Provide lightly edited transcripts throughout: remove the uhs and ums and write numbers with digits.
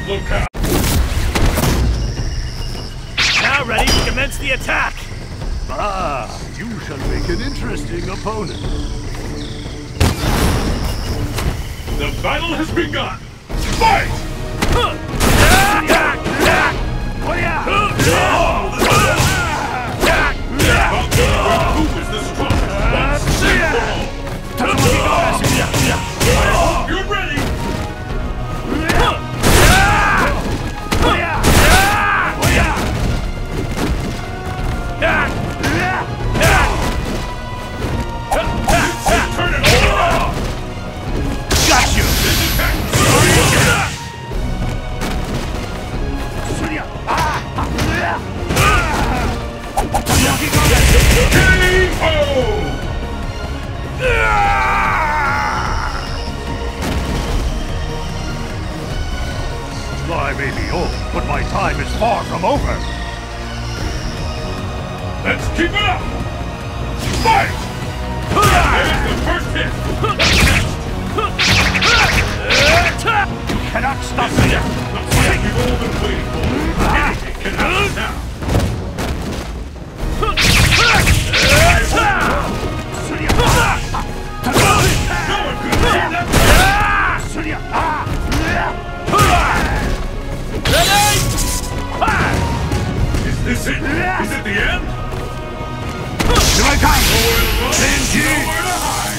locale. Now ready to commence the attack! Ah, you shall make an interesting opponent. The battle has begun! Fight! Who is the strongest? You're ready! Turn it over! Got you! I may be old, but my time is far from over. Let's keep it up! Fight! There's the first hit! You cannot stop me! Looks like we've all been waiting for. Anything can happen now! No one could have seen that! Is this it? Is it the end? Here I come! Nowhere to run, Genji! nowhere to hide!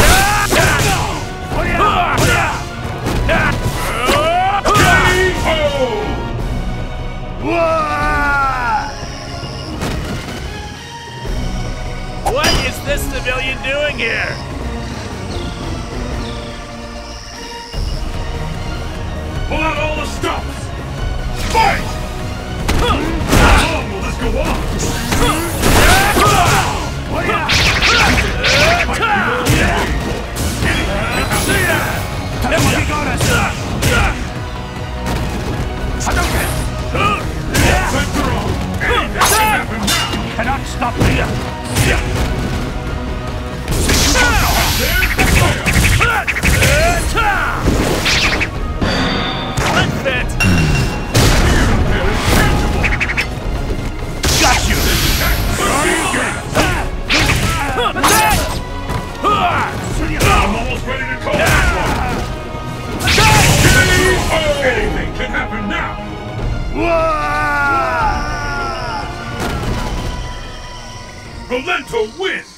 What is this civilian doing here? Pull out all the stops! Fight! How long will this go on? Cannot stop me! Let's fit! Got you! I'm almost ready to call this one! Anything can happen now! Rolento wins!